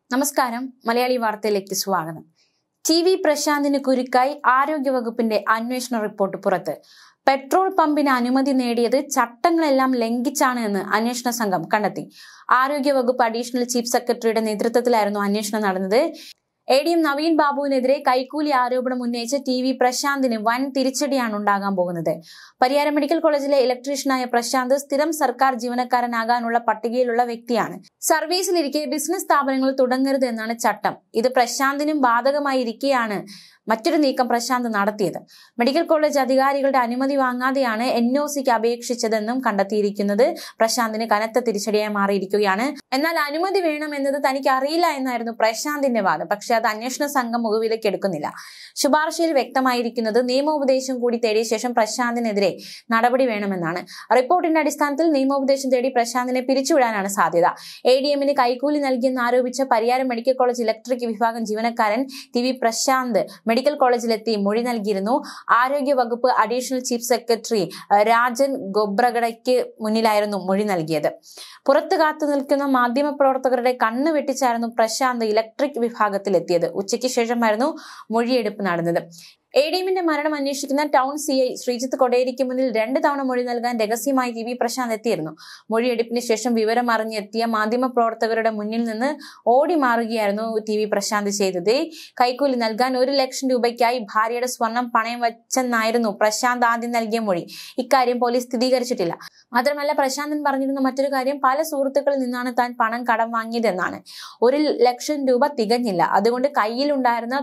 നമസ്കാരം മലയാളി വാർത്തയിലേക്ക് സ്വാഗതം. പ്രശാന്തിന് കുരുക്കായി ആരോഗ്യവകുപ്പിന്റെ അന്വേഷണ റിപ്പോർട്ട് പുറത്ത്. പെട്രോൾ പമ്പിന് അനുമതി നേടിയത് ചട്ടങ്ങളെല്ലാം ലംഘിച്ചാണ് എന്ന് അന്വേഷണ സംഘം കണ്ടെത്തി. ആരോഗ്യവകുപ്പ് അഡീഷണൽ ചീഫ് സെക്രട്ടറിയുടെ നേതൃത്വത്തിലായിരുന്നു അന്വേഷണം നടന്നത്. ADM നവീൻ ബാബുവിനെതിരെ കൈക്കൂലി ആരോപണം ഉന്നയിച്ച പ്രശാന്തിന് വൻ തിരിച്ചടിയാണ് ഉണ്ടാകാൻ പോകുന്നത്. പരിയാരം മെഡിക്കൽ കോളേജിലെ ഇലക്ട്രീഷ്യനായ പ്രശാന്ത് സ്ഥിരം സർക്കാർ ജീവനക്കാരനാകാനുള്ള പട്ടികയിലുള്ള വ്യക്തിയാണ്. സർവീസിലിരിക്കെ ബിസിനസ് സ്ഥാപനങ്ങൾ തുടങ്ങരുത് എന്നാണ് ചട്ടം. ഇത് പ്രശാന്തിനും ബാധകമായിരിക്കെയാണ് മറ്റൊരു നീക്കം പ്രശാന്ത് നടത്തിയത്. മെഡിക്കൽ കോളേജ് അധികാരികളുടെ അനുമതി വാങ്ങാതെയാണ് NOCക്ക് അപേക്ഷിച്ചതെന്നും കണ്ടെത്തിയിരിക്കുന്നത് പ്രശാന്തിന് കനത്ത തിരിച്ചടിയായി മാറിയിരിക്കുകയാണ്. എന്നാൽ അനുമതി വേണമെന്നത് തനിക്ക് അറിയില്ല എന്നായിരുന്നു പ്രശാന്തിന്റെ വാദം. പക്ഷെ അത് അന്വേഷണ സംഘം മുഖവിലേക്ക് എടുക്കുന്നില്ല. ശുപാർശയിൽ വ്യക്തമായിരിക്കുന്നത് നിയമോപദേശം കൂടി തേടിയ ശേഷം പ്രശാന്തിനെതിരെ നടപടി വേണമെന്നാണ്. റിപ്പോർട്ടിന്റെ അടിസ്ഥാനത്തിൽ നിയമോപദേശം തേടി പ്രശാന്തിനെ പിരിച്ചുവിടാനാണ് സാധ്യത. ADMന് കൈക്കൂലി നൽകിയെന്ന് ആരോപിച്ച പരിയാരം മെഡിക്കൽ കോളേജ് ഇലക്ട്രിക് വിഭാഗം ജീവനക്കാരൻ പ്രശാന്ത് മെഡിക്കൽ കോളേജിലെത്തി മൊഴി നൽകിയിരുന്നു. ആരോഗ്യ വകുപ്പ് അഡീഷണൽ ചീഫ് സെക്രട്ടറി രാജൻ ഗോബ്രഗഡയ്ക്ക് മുന്നിലായിരുന്നു മൊഴി നൽകിയത്. പുറത്തു കാത്തു നിൽക്കുന്ന മാധ്യമപ്രവർത്തകരുടെ കണ്ണ് വെട്ടിച്ചായിരുന്നു പ്രശാന്ത് ഇലക്ട്രിക് വിഭാഗത്തിലെത്തിയത്. ഉച്ചയ്ക്ക് ശേഷമായിരുന്നു മൊഴിയെടുപ്പ് നടന്നത്. ADMന്റെ മരണം അന്വേഷിക്കുന്ന ടൗൺ CI ശ്രീജിത്ത് കൊടേരിക്ക് മുന്നിൽ 2 തവണ മൊഴി നൽകാൻ രഹസ്യമായി പ്രശാന്ത് എത്തിയിരുന്നു. മൊഴിയെടുപ്പിന് ശേഷം വിവരം അറിഞ്ഞെത്തിയ മാധ്യമപ്രവർത്തകരുടെ മുന്നിൽ നിന്ന് ഓടി മാറുകയായിരുന്നു പ്രശാന്ത് ചെയ്തത്. കൈക്കൂലി നൽകാൻ 1 ലക്ഷം രൂപയ്ക്കായി ഭാര്യയുടെ സ്വർണം പണയം വെച്ചെന്നായിരുന്നു പ്രശാന്ത് ആദ്യം നൽകിയ മൊഴി. ഇക്കാര്യം പോലീസ് സ്ഥിരീകരിച്ചിട്ടില്ല. മാത്രമല്ല, പ്രശാന്തൻ പറഞ്ഞിരുന്ന മറ്റൊരു കാര്യം പല സുഹൃത്തുക്കളിൽ നിന്നാണ് താൻ പണം കടം വാങ്ങിയതെന്നാണ്. 1 ലക്ഷം രൂപ തികഞ്ഞില്ല, അതുകൊണ്ട് കയ്യിലുണ്ടായിരുന്ന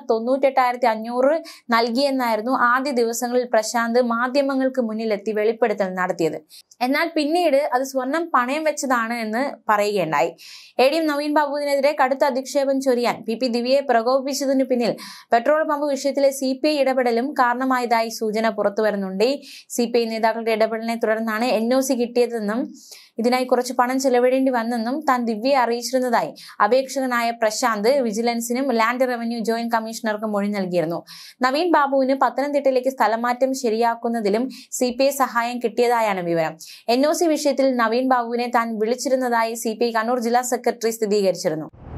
98,500 നൽകിയെന്നായിരുന്നു ആദ്യ ദിവസങ്ങളിൽ പ്രശാന്ത് മാധ്യമങ്ങൾക്ക് മുന്നിലെത്തി വെളിപ്പെടുത്തൽ നടത്തിയത്. എന്നാൽ പിന്നീട് അത് സ്വർണം പണയം വെച്ചതാണ് എന്ന് പറയുകയുണ്ടായി. ADM നവീൻ ബാബുവിനെതിരെ കടുത്ത അധിക്ഷേപം ചൊരിയാൻ PP ദിവ്യയെ പ്രകോപിപ്പിച്ചതിനു പിന്നിൽ പെട്രോൾ പമ്പ് വിഷയത്തിലെ CPI ഇടപെടലും കാരണമായതായി സൂചന പുറത്തുവരുന്നുണ്ട്. CPI നേതാക്കളുടെ ഇടപെടലിനെ തുടർന്നാണ് NOC കിട്ടിയതെന്നും ഇതിനായി കുറച്ച് പണം ചെലവിടേണ്ടി വന്നെന്നും താൻ ദിവ്യയെ അറിയിച്ചിരുന്നതായി അപേക്ഷകനായ പ്രശാന്ത് വിജിലൻസിനും ലാൻഡ് റവന്യൂ ജോയിന്റ് കമ്മീഷണർക്കും മൊഴി നൽകിയിരുന്നു. നവീൻ ബാബുവിന് പത്തനംതിട്ടയിലേക്ക് സ്ഥലമാറ്റം ശരിയാക്കുന്നതിലും CPI സഹായം കിട്ടിയതായാണ് വിവരം. NOC വിഷയത്തിൽ നവീൻ ബാബുവിനെ താൻ വിളിച്ചിരുന്നതായി CPI കണ്ണൂർ ജില്ലാ സെക്രട്ടറി സ്ഥിരീകരിച്ചിരുന്നു.